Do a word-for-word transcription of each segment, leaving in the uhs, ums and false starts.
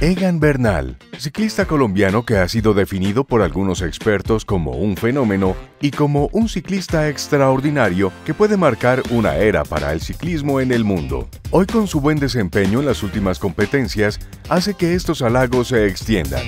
Egan Bernal, ciclista colombiano que ha sido definido por algunos expertos como un fenómeno y como un ciclista extraordinario que puede marcar una era para el ciclismo en el mundo. Hoy, con su buen desempeño en las últimas competencias, hace que estos halagos se extiendan.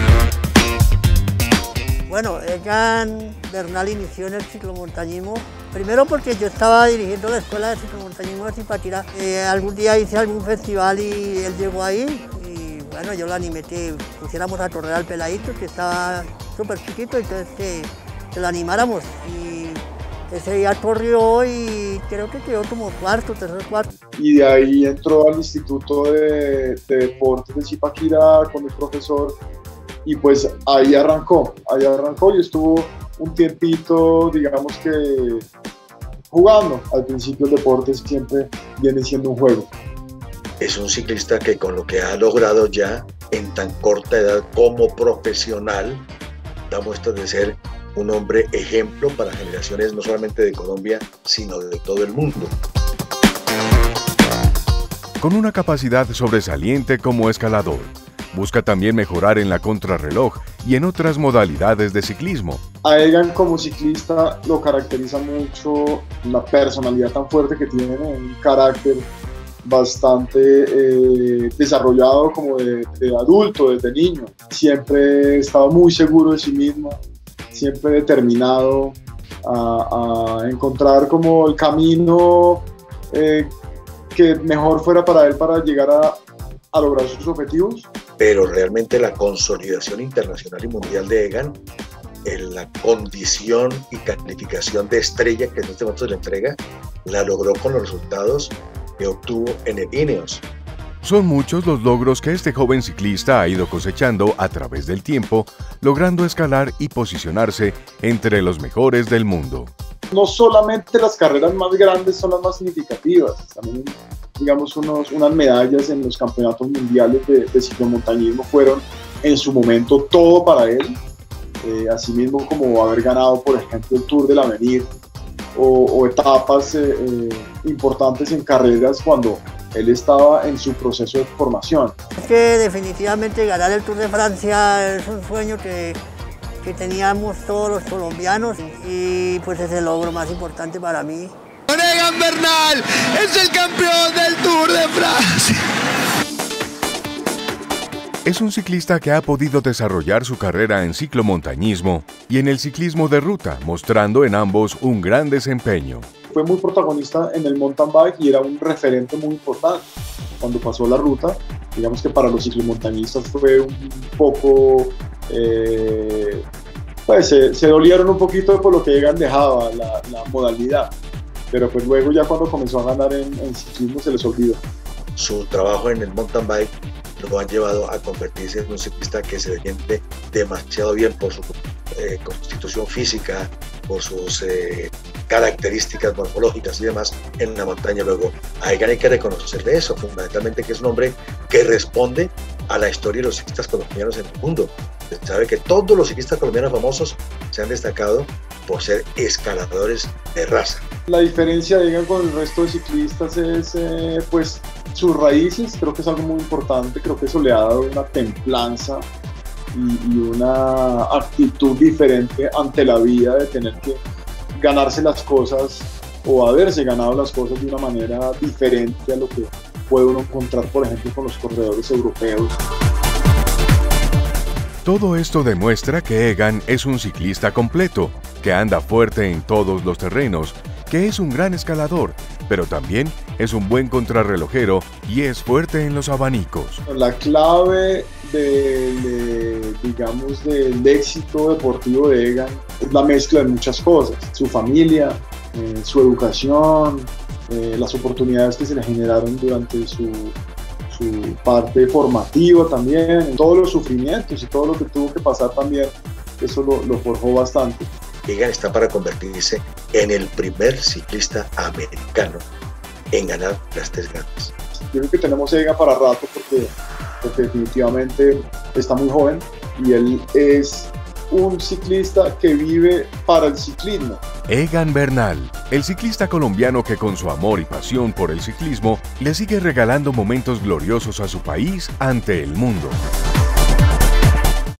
Bueno, Egan Bernal inició en el ciclomontañismo, primero porque yo estaba dirigiendo la escuela de ciclomontañismo de Zipaquirá. Eh, algún día hice algún festival y él llegó ahí. Bueno, yo lo animé que pusiéramos a correr al peladito, que estaba súper chiquito, entonces que, que lo animáramos. Y ese día corrió y creo que quedó como cuarto, tercer cuarto. Y de ahí entró al Instituto de, de Deportes de Zipaquirá con el profesor y pues ahí arrancó, ahí arrancó y estuvo un tiempito, digamos que jugando. Al principio el deporte siempre viene siendo un juego. Es un ciclista que con lo que ha logrado ya en tan corta edad como profesional, da muestra de ser un hombre ejemplo para generaciones no solamente de Colombia, sino de todo el mundo. Con una capacidad sobresaliente como escalador, busca también mejorar en la contrarreloj y en otras modalidades de ciclismo. A Egan como ciclista lo caracteriza mucho la personalidad tan fuerte que tiene, un carácter bastante eh, desarrollado como de, de adulto, desde niño. Siempre estaba muy seguro de sí mismo, siempre determinado a, a encontrar como el camino eh, que mejor fuera para él para llegar a, a lograr sus objetivos. Pero realmente la consolidación internacional y mundial de Egan, en la condición y calificación de estrella que en este momento se le entrega, la logró con los resultados que obtuvo en el Ineos. Son muchos los logros que este joven ciclista ha ido cosechando a través del tiempo, logrando escalar y posicionarse entre los mejores del mundo. No solamente las carreras más grandes son las más significativas, también digamos unos, unas medallas en los campeonatos mundiales de, de ciclomontañismo fueron en su momento todo para él, eh, asimismo como haber ganado por ejemplo el Tour del Avenir, O, o etapas eh, eh, importantes en carreras cuando él estaba en su proceso de formación. Es que definitivamente ganar el Tour de Francia es un sueño que, que teníamos todos los colombianos y pues es el logro más importante para mí. Egan Bernal es el campeón del Tour de Francia. Es un ciclista que ha podido desarrollar su carrera en ciclomontañismo y en el ciclismo de ruta, mostrando en ambos un gran desempeño. Fue muy protagonista en el mountain bike y era un referente muy importante. Cuando pasó la ruta, digamos que para los ciclomontañistas fue un poco... Eh, pues se, se dolieron un poquito por lo que Egan dejaba, la, la modalidad. Pero pues luego ya cuando comenzó a ganar en, en ciclismo se les olvidó. Su trabajo en el mountain bike lo han llevado a convertirse en un ciclista que se defiende demasiado bien por su eh, constitución física, por sus eh, características morfológicas y demás en la montaña. Luego, a Egan hay que reconocerle eso, fundamentalmente que es un hombre que responde a la historia de los ciclistas colombianos en el mundo. Se sabe que todos los ciclistas colombianos famosos se han destacado por ser escaladores de raza. La diferencia de Egan con el resto de ciclistas es eh, pues sus raíces, creo que es algo muy importante, creo que eso le ha dado una templanza y, y una actitud diferente ante la vida, de tener que ganarse las cosas o haberse ganado las cosas de una manera diferente a lo que puede uno encontrar, por ejemplo, con los corredores europeos. Todo esto demuestra que Egan es un ciclista completo, que anda fuerte en todos los terrenos, que es un gran escalador, pero también es un buen contrarrelojero y es fuerte en los abanicos. La clave de, de, digamos, del éxito deportivo de Egan es la mezcla de muchas cosas: su familia, eh, su educación, eh, las oportunidades que se le generaron durante su, su parte formativa también, todos los sufrimientos y todo lo que tuvo que pasar también, eso lo, lo forjó bastante. Egan está para convertirse en el primer ciclista americano en ganar las tres grandes. Yo creo que tenemos Egan para rato porque, porque definitivamente está muy joven y él es un ciclista que vive para el ciclismo. Egan Bernal, el ciclista colombiano que con su amor y pasión por el ciclismo le sigue regalando momentos gloriosos a su país ante el mundo.